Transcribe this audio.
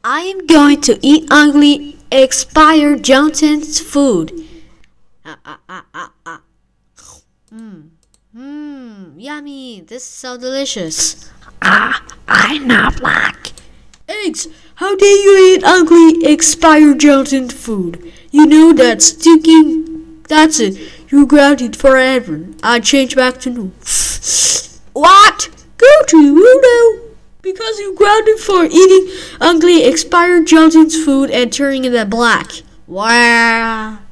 I am going to eat ugly expired Johnson's food. Yummy. This is so delicious. I'm not black. Eggs, how dare you eat ugly expired Johnson's food? You know that's stinking. That's it. You're grounded forever. I change back to new. What? Go to Uno. Because you're grounded for eating ugly expired Johnson's food and turning into black. Wow.